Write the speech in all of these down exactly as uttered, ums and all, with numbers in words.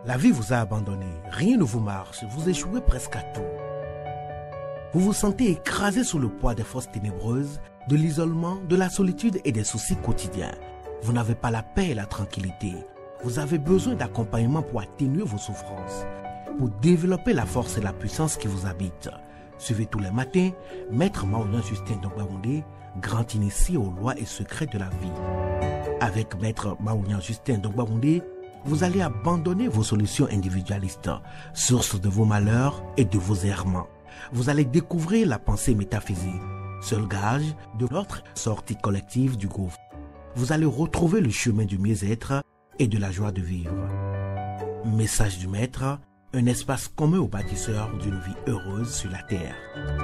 La vie vous a abandonné, rien ne vous marche, vous échouez presque à tout. Vous vous sentez écrasé sous le poids des forces ténébreuses, de l'isolement, de la solitude et des soucis quotidiens. Vous n'avez pas la paix et la tranquillité. Vous avez besoin d'accompagnement pour atténuer vos souffrances, pour développer la force et la puissance qui vous habitent. Suivez tous les matins Maître Maoulian Justin Dongbaoundé, grand initié aux lois et secrets de la vie. Avec Maître Maoulian Justin Dongbaoundé, vous allez abandonner vos solutions individualistes, source de vos malheurs et de vos errements. Vous allez découvrir la pensée métaphysique, seul gage de notre sortie collective du gouffre. Vous allez retrouver le chemin du mieux-être et de la joie de vivre. Message du Maître, un espace commun aux bâtisseurs d'une vie heureuse sur la terre.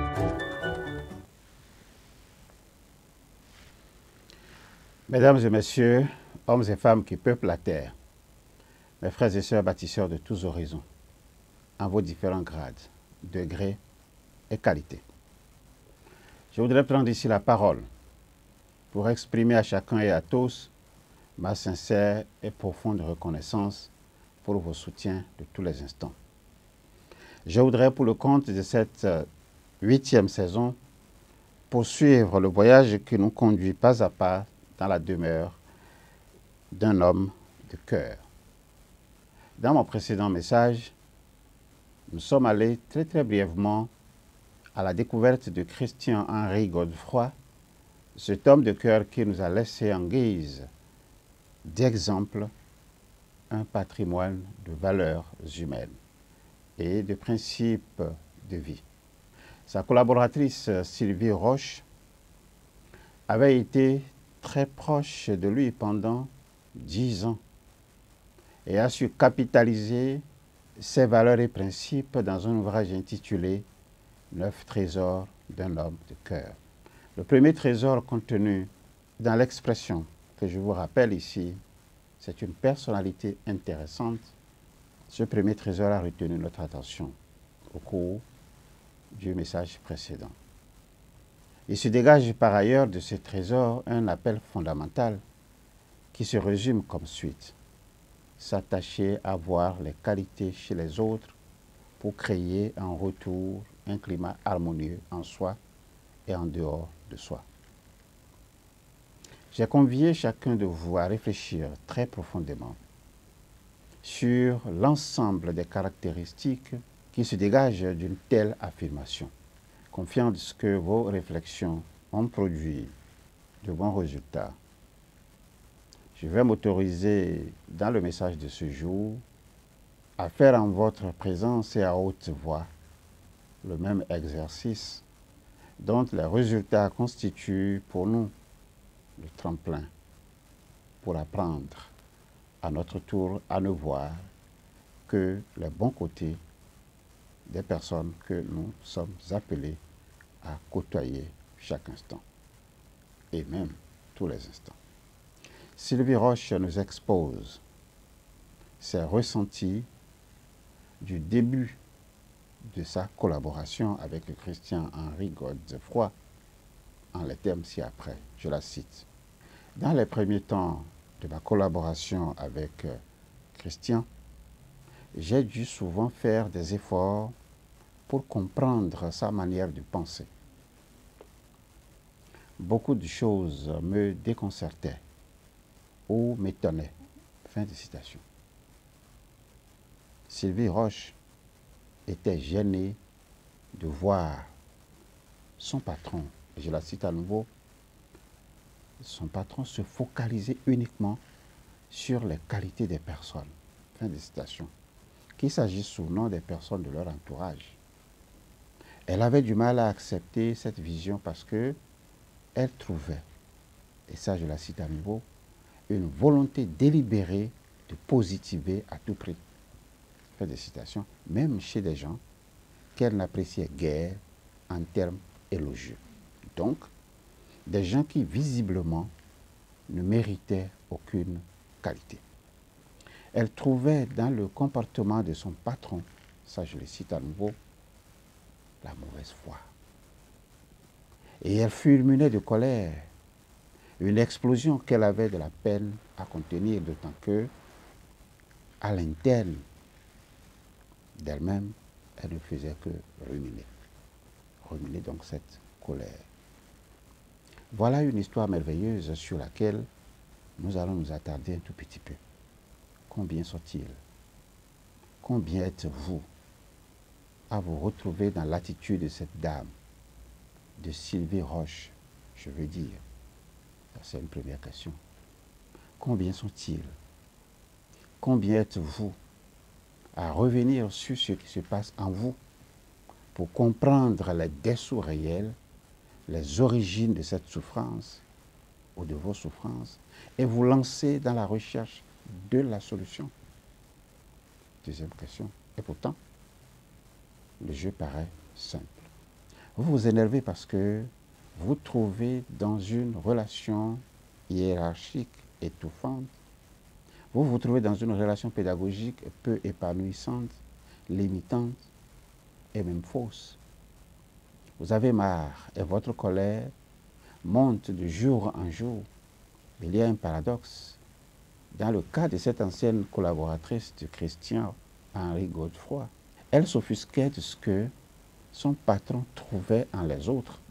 Mesdames et messieurs, hommes et femmes qui peuplent la terre, mes frères et sœurs bâtisseurs de tous horizons, en vos différents grades, degrés et qualités. Je voudrais prendre ici la parole pour exprimer à chacun et à tous ma sincère et profonde reconnaissance pour vos soutiens de tous les instants. Je voudrais, pour le compte de cette huitième saison, poursuivre le voyage qui nous conduit pas à pas dans la demeure d'un homme de cœur. Dans mon précédent message, nous sommes allés très très brièvement à la découverte de Christian-Henri Godefroy, cet homme de cœur qui nous a laissé en guise d'exemple un patrimoine de valeurs humaines et de principes de vie. Sa collaboratrice Sylvie Roche avait été très proche de lui pendant dix ans et a su capitaliser ses valeurs et principes dans un ouvrage intitulé « Neuf trésors d'un homme de cœur ». Le premier trésor contenu dans l'expression que je vous rappelle ici, c'est une personnalité intéressante. Ce premier trésor a retenu notre attention au cours du message précédent. Il se dégage par ailleurs de ce trésor un appel fondamental qui se résume comme suite. S'attacher à voir les qualités chez les autres pour créer en retour un climat harmonieux en soi et en dehors de soi. J'ai convié chacun de vous à réfléchir très profondément sur l'ensemble des caractéristiques qui se dégagent d'une telle affirmation, confiant de ce que vos réflexions ont produit de bons résultats. Je vais m'autoriser, dans le message de ce jour, à faire en votre présence et à haute voix le même exercice dont les résultats constituent pour nous le tremplin pour apprendre à notre tour à ne voir que les bons côtés des personnes que nous sommes appelés à côtoyer chaque instant et même tous les instants. Sylvie Roche nous expose ses ressentis du début de sa collaboration avec le Christian-Henri Godefroy en les termes ci-après. Je la cite. Dans les premiers temps de ma collaboration avec Christian, j'ai dû souvent faire des efforts pour comprendre sa manière de penser. Beaucoup de choses me déconcertaient ou m'étonnaient. Fin de citation. Sylvie Roche était gênée de voir son patron, et je la cite à nouveau, son patron se focaliser uniquement sur les qualités des personnes. Fin de citation. Qu'il s'agisse ou non des personnes de leur entourage. Elle avait du mal à accepter cette vision parce que elle trouvait, et ça je la cite à nouveau, une volonté délibérée de positiver à tout prix. Fin de citation, même chez des gens qu'elle n'appréciait guère en termes élogieux. Donc, des gens qui visiblement ne méritaient aucune qualité. Elle trouvait dans le comportement de son patron, ça je le cite à nouveau, la mauvaise foi. Et elle fulminait de colère, une explosion qu'elle avait de la peine à contenir, d'autant que, à l'interne, d'elle-même, elle ne faisait que ruminer. Ruminer donc cette colère. Voilà une histoire merveilleuse sur laquelle nous allons nous attarder un tout petit peu. Combien sont-ils? Combien êtes-vous à vous retrouver dans l'attitude de cette dame, de Sylvie Roche, je veux dire? C'est une première question. Combien sont-ils? Combien êtes-vous à revenir sur ce qui se passe en vous pour comprendre les dessous réels, les origines de cette souffrance ou de vos souffrances et vous lancer dans la recherche de la solution? Deuxième question. Et pourtant, le jeu paraît simple. Vous vous énervez parce que vous trouvez dans une relation hiérarchique étouffante, vous vous trouvez dans une relation pédagogique peu épanouissante, limitante et même fausse. Vous avez marre et votre colère monte de jour en jour. Il y a un paradoxe. Dans le cas de cette ancienne collaboratrice de Christian Henri Godefroy, elle s'offusquait de ce que son patron trouvait en les autres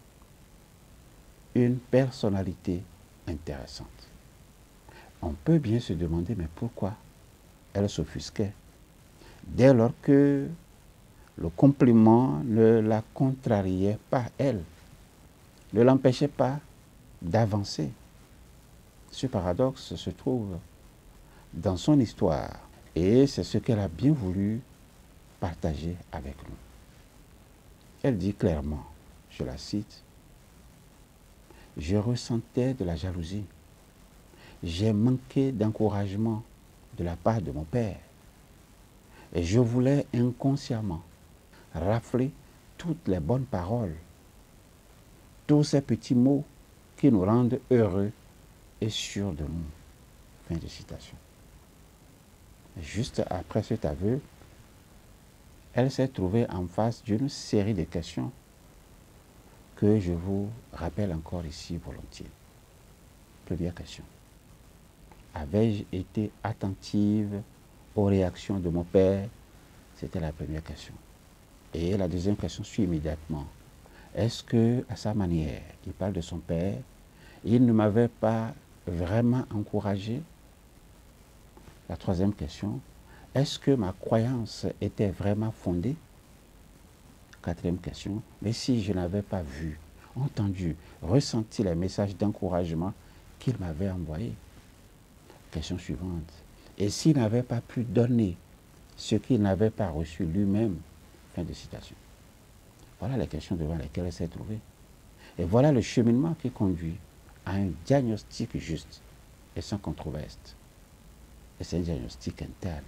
une personnalité intéressante. On peut bien se demander, mais pourquoi elle s'offusquait dès lors que le compliment ne la contrariait pas, elle, ne l'empêchait pas d'avancer. Ce paradoxe se trouve dans son histoire et c'est ce qu'elle a bien voulu partager avec nous. Elle dit clairement, je la cite, « Je ressentais de la jalousie. J'ai manqué d'encouragement de la part de mon père. Et je voulais inconsciemment rafler toutes les bonnes paroles, tous ces petits mots qui nous rendent heureux et sûrs de nous. » Fin de citation. Juste après cet aveu, elle s'est trouvée en face d'une série de questions que je vous rappelle encore ici volontiers. Première question. Avais-je été attentive aux réactions de mon père? C'était la première question. Et la deuxième question suit immédiatement. Est-ce que, à sa manière, il parle de son père, il ne m'avait pas vraiment encouragé? La troisième question. Est-ce que ma croyance était vraiment fondée? Quatrième question. Mais si je n'avais pas vu, entendu, ressenti les messages d'encouragement qu'il m'avait envoyés? Question suivante. Et s'il n'avait pas pu donner ce qu'il n'avait pas reçu lui-même? Fin de citation. Voilà les questions devant lesquelles elle s'est trouvée. Et voilà le cheminement qui conduit à un diagnostic juste et sans controverse. Et c'est un diagnostic interne.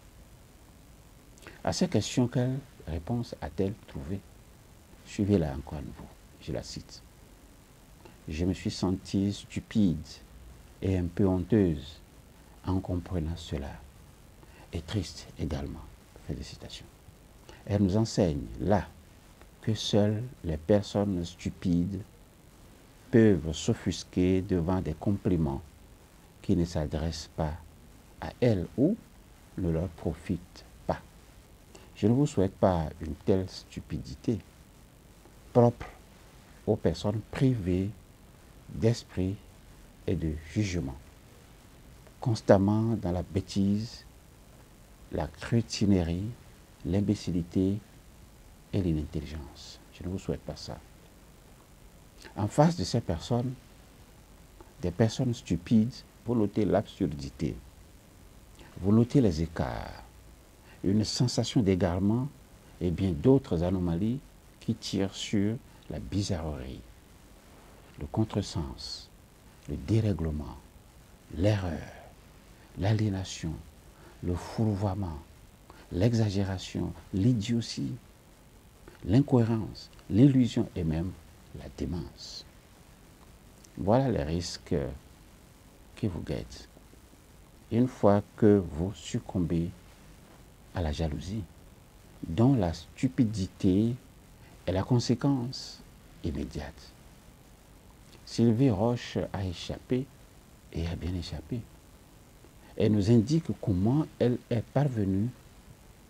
À ces questions, quelle réponse a-t-elle trouvé? Suivez-la encore à nouveau. Je la cite. Je me suis sentie stupide et un peu honteuse en comprenant cela. Et triste également. Fin de citation. Elle nous enseigne là que seules les personnes stupides peuvent s'offusquer devant des compliments qui ne s'adressent pas à elles ou ne leur profitent pas. Je ne vous souhaite pas une telle stupidité propre aux personnes privées d'esprit et de jugement, constamment dans la bêtise, la crétinerie, l'imbécilité et l'inintelligence. Je ne vous souhaite pas ça. En face de ces personnes, des personnes stupides, vous notez l'absurdité, vous notez les écarts, une sensation d'égarement et bien d'autres anomalies qui tirent sur la bizarrerie, le contresens, le dérèglement, l'erreur, l'aliénation, le fourvoiement, l'exagération, l'idiotie, l'incohérence, l'illusion et même la démence. Voilà les risques qui vous guettent une fois que vous succombez à la jalousie, dont la stupidité est la conséquence immédiate. Sylvie Roche a échappé et a bien échappé. Elle nous indique comment elle est parvenue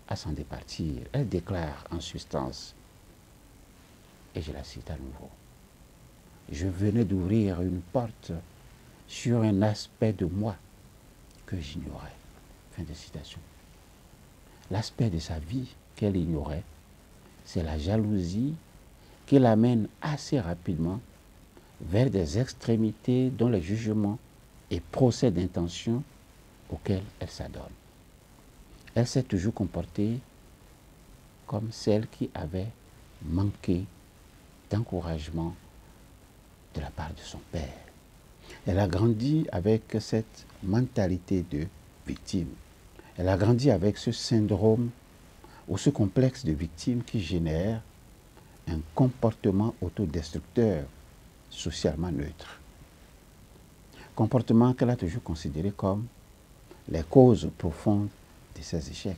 à s'en départir. Elle déclare en substance, et je la cite à nouveau, « Je venais d'ouvrir une porte sur un aspect de moi que j'ignorais. » Fin de citation. L'aspect de sa vie qu'elle ignorait, c'est la jalousie qui l'amène assez rapidement vers des extrémités dont les jugements et procès d'intention auxquels elle s'adonne. Elle s'est toujours comportée comme celle qui avait manqué d'encouragement de la part de son père. Elle a grandi avec cette mentalité de victime. Elle a grandi avec ce syndrome ou ce complexe de victime qui génère un comportement autodestructeur socialement neutre. Comportement qu'elle a toujours considéré comme les causes profondes de ses échecs.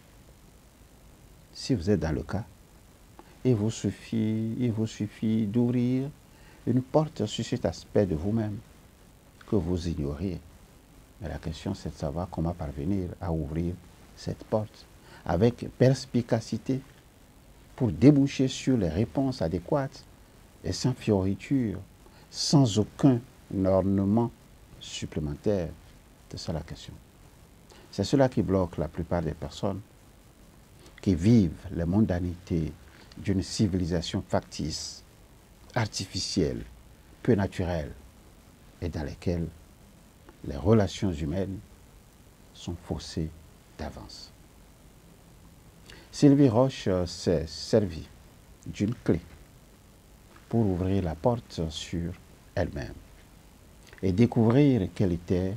Si vous êtes dans le cas, il vous suffit, il vous suffit d'ouvrir une porte sur cet aspect de vous-même que vous ignoriez. Mais la question, c'est de savoir comment parvenir à ouvrir cette porte avec perspicacité pour déboucher sur les réponses adéquates et sans fioriture, sans aucun ornement supplémentaire. C'est ça la question. C'est cela qui bloque la plupart des personnes qui vivent les mondanités d'une civilisation factice, artificielle, peu naturelle, et dans lesquelles les relations humaines sont faussées d'avance. Sylvie Roche s'est servie d'une clé pour ouvrir la porte sur elle-même et découvrir qu'elle était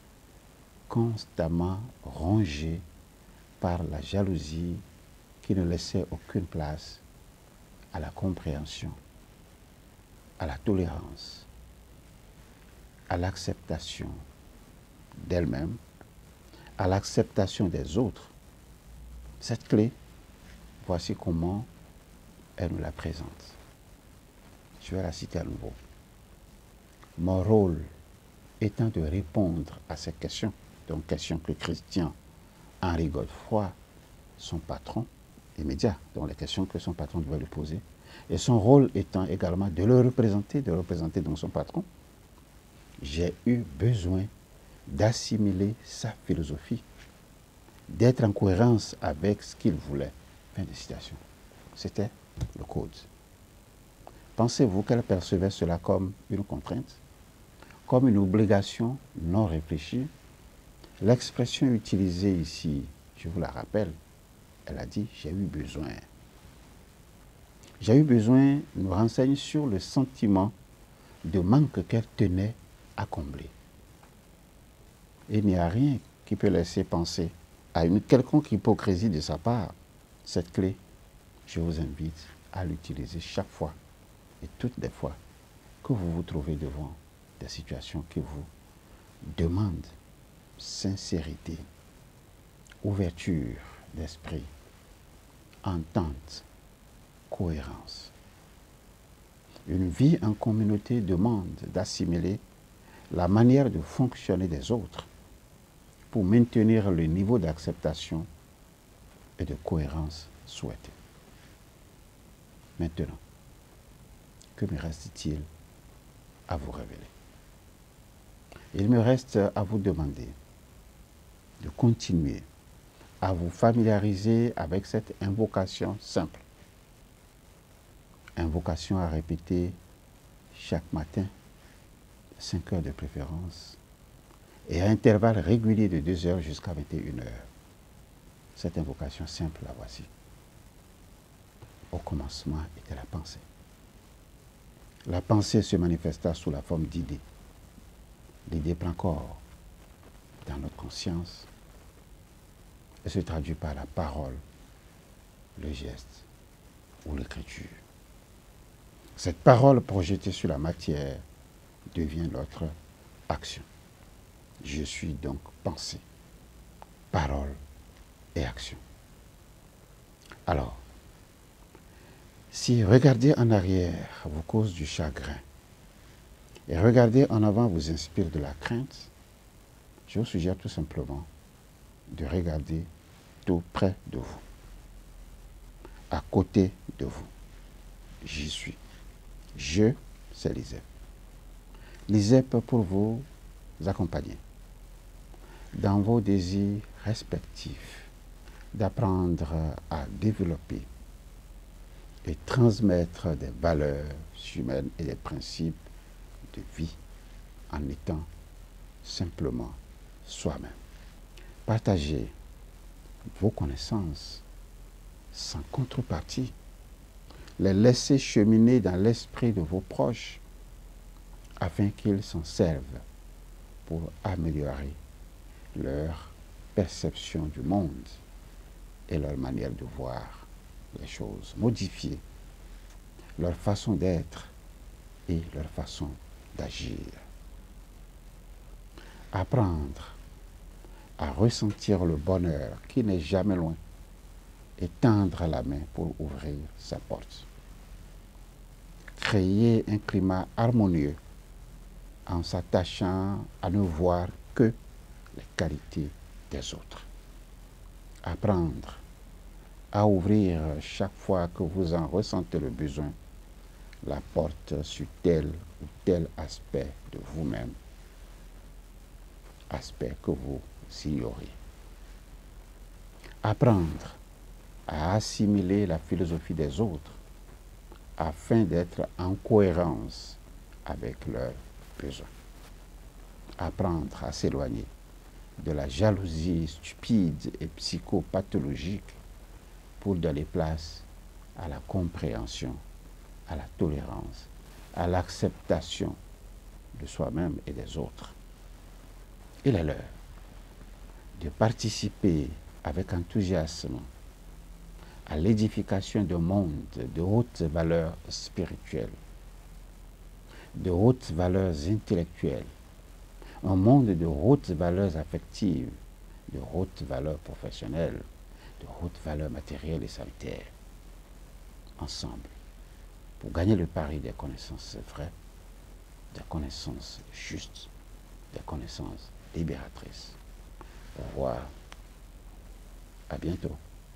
constamment rongée par la jalousie qui ne laissait aucune place à la compréhension, à la tolérance, à l'acceptation d'elle-même, à l'acceptation des autres. Cette clé, voici comment elle nous la présente. Je vais la citer à nouveau. Mon rôle étant de répondre à ces questions, donc questions que Christian Henri Godefroy, son patron immédiat, donc les questions que son patron devait lui poser, et son rôle étant également de le représenter, de représenter donc son patron, j'ai eu besoin d'assimiler sa philosophie, d'être en cohérence avec ce qu'il voulait. Fin de citation. C'était le code. Pensez-vous qu'elle percevait cela comme une contrainte, comme une obligation non réfléchie? L'expression utilisée ici, je vous la rappelle, elle a dit « j'ai eu besoin ». J'ai eu besoin nous renseigne sur le sentiment de manque qu'elle tenait à combler. Il n'y a rien qui peut laisser penser à une quelconque hypocrisie de sa part. Cette clé, je vous invite à l'utiliser chaque fois et toutes les fois que vous vous trouvez devant des situations qui vous demandent sincérité, ouverture d'esprit, entente, cohérence. Une vie en communauté demande d'assimiler la manière de fonctionner des autres pour maintenir le niveau d'acceptation et de cohérence souhaité. Maintenant, que me reste-t-il à vous révéler? Il me reste à vous demander de continuer à vous familiariser avec cette invocation simple. Invocation à répéter chaque matin, cinq heures de préférence, et à intervalles réguliers de deux heures jusqu'à vingt et une heures. Cette invocation simple, la voici. Au commencement était la pensée. La pensée se manifesta sous la forme d'idées. L'idée prend corps dans notre conscience et se traduit par la parole, le geste ou l'écriture. Cette parole projetée sur la matière devient notre action. Je suis donc pensée, parole et action. Alors, si regarder en arrière vous cause du chagrin et regarder en avant vous inspire de la crainte, je vous suggère tout simplement de regarder tout près de vous, à côté de vous. J'y suis. Je, c'est l'ISEP. L'ISEP pour vous accompagner dans vos désirs respectifs d'apprendre à développer et transmettre des valeurs humaines et des principes de vie en étant simplement soi-même. Partagez vos connaissances sans contrepartie. Les laisser cheminer dans l'esprit de vos proches afin qu'ils s'en servent pour améliorer leur perception du monde et leur manière de voir les choses, modifier leur façon d'être et leur façon d'agir. Apprendre à ressentir le bonheur qui n'est jamais loin et tendre la main pour ouvrir sa porte. Créer un climat harmonieux en s'attachant à ne voir que les qualités des autres. Apprendre à ouvrir chaque fois que vous en ressentez le besoin la porte sur tel ou tel aspect de vous-même, aspect que vous ignorez. Apprendre à assimiler la philosophie des autres afin d'être en cohérence avec leurs besoins. Apprendre à s'éloigner de la jalousie stupide et psychopathologique pour donner place à la compréhension, à la tolérance, à l'acceptation de soi-même et des autres. Il est l'heure de participer avec enthousiasme à l'édification d'un monde de hautes valeurs spirituelles, de hautes valeurs intellectuelles, un monde de hautes valeurs affectives, de hautes valeurs professionnelles, de hautes valeurs matérielles et sanitaires, ensemble, pour gagner le pari des connaissances vraies, des connaissances justes, des connaissances libératrices. Au revoir. À bientôt.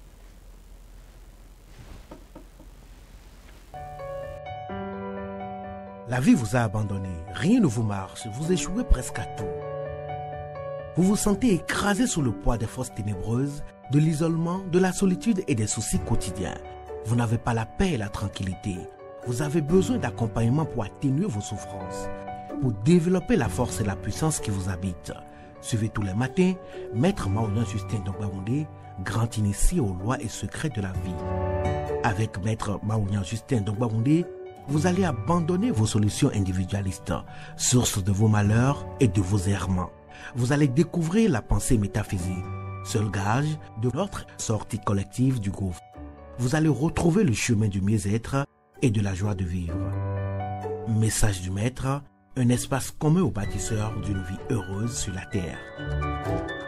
La vie vous a abandonné, rien ne vous marche, vous échouez presque à tout. Vous vous sentez écrasé sous le poids des forces ténébreuses, de l'isolement, de la solitude et des soucis quotidiens. Vous n'avez pas la paix et la tranquillité. Vous avez besoin d'accompagnement pour atténuer vos souffrances, pour développer la force et la puissance qui vous habitent. Suivez tous les matins Maître Maoulian Justin Dongbaoundé, grand initié aux lois et secrets de la vie. Avec Maître Maoulian Justin Dongbaoundé, vous allez abandonner vos solutions individualistes, source de vos malheurs et de vos errements. Vous allez découvrir la pensée métaphysique, seul gage de notre sortie collective du gouffre. Vous allez retrouver le chemin du mieux-être et de la joie de vivre. Message du Maître, un espace commun aux bâtisseurs d'une vie heureuse sur la terre.